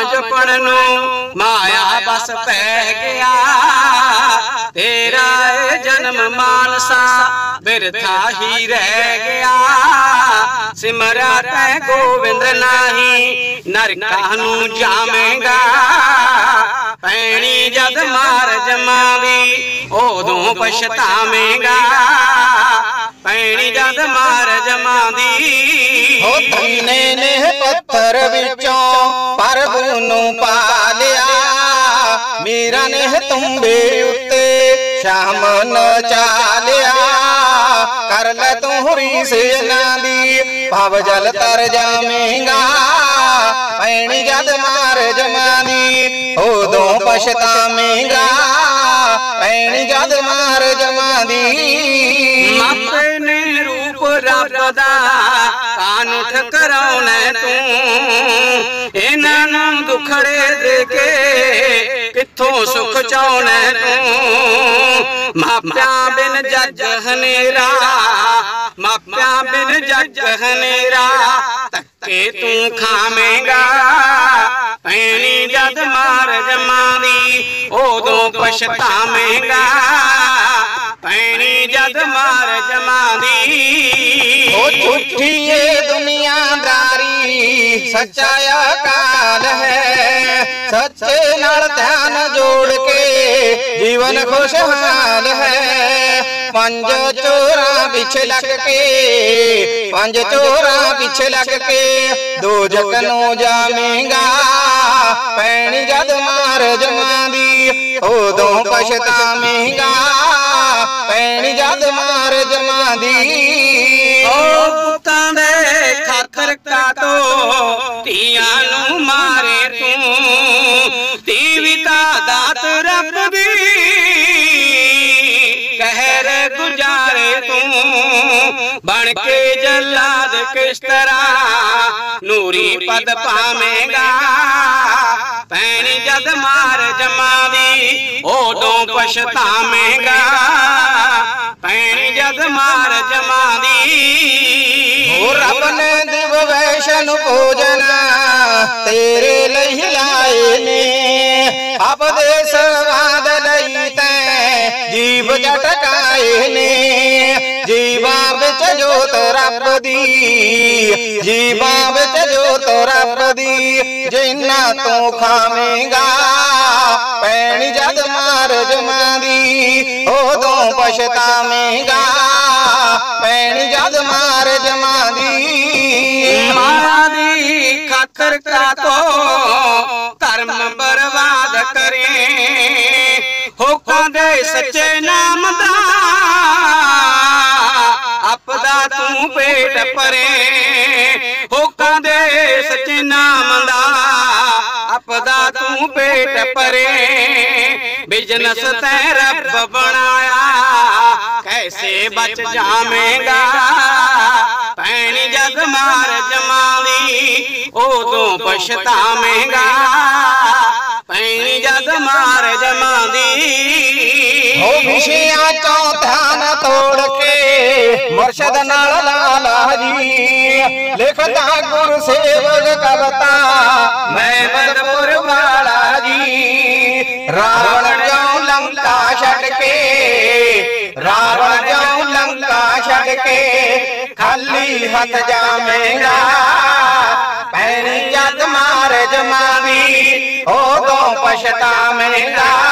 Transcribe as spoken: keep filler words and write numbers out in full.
समझपण नूं माया बस पै गया। तेरा जन्म मानसा बिरथा ही रह गया। सिमरा तै गोविंद नाही नरकां नूं जावेंगा। पैणी जद मार जमावी उदों पछतावेंगा। पैणी जद मार जमावी हो धन्ने ने पत्थर विचों प्रभु नूं पा लिया। मीरा ने तुम्बे उत्ते शाम नचा लिया। कर ले तू रीस इन्हां दी भव जल तर जावेंगा। पैणी जद मार जमावी उदों पछतावेंगा। पैणी जद मार जमावी मापे ने रूप रब दा कानू ठकराउणे तूं। इन्हां नूं दुखड़े दे के कित्थों सुख चाहुणे तूं। मापियां बिन जज हनेरा मापियां बिन जज हनेरा धक्के तू खावेंगा। पैणी जद मार जमावी उदों पछतावेंगा। पैणी जद मार जमावी ओ झूठी ये दुनियादारी सच्चा अकाल है। सच्चे नाल ध्यान जोड़ के जीवन खुशहाल है। पंज चोरा पिछे लग के पंज चोरा पिछे लग के दो जकनों जावेंगा। पैणी जद मार जमावी उदों पछतावेंगा। पैणी जद मार जमावी पुत्तां दे खातर काटो धीआं नूं मारे तूं। धी दा दात रब दी कहर गुजारे तूं। बन के जल्लाद किस तरह नूरी पद पावेंगा। पैणी जद मार जमावी उदों पछतावेंगा। पैणी जद मार जमावी रब ने दिव वैष्णु भोजन तेरे लई लाए ने। अपदे स्वाद लई तैं जीव झटकाए ने। जीवा बिच जोत रब दी जीवा बिच जोत रब दी जिन्ना तू खावेंगा। पैणी जद मार जमावी उदों पछतावेंगा। पैणी जद मार जमावी माया दी खातर कातो धर्म बर्बाद करे। होकां दे सच्चे नाम दा अपदा तू पेट परे। होकां दे सच्चे नाम दा अपदा तू पेट परे। बिजनस तै रब बनाया कैसे बच जावेंगा। पैणी जद मार जमावी उदों पछतावेंगा। पैणी जद मार जमावी हो विषयां चों ध्यान तोड़ के मुर्शद नाल लाला जी। लिखदा गुरु सेवक कविता मैं बदपुर वाला जी। रावण जो लंका छड़ के रावण जो लंका छड़ के खाली हथ जावेंगा। पैणी जद मार जमावी उदों पछतावेंगा।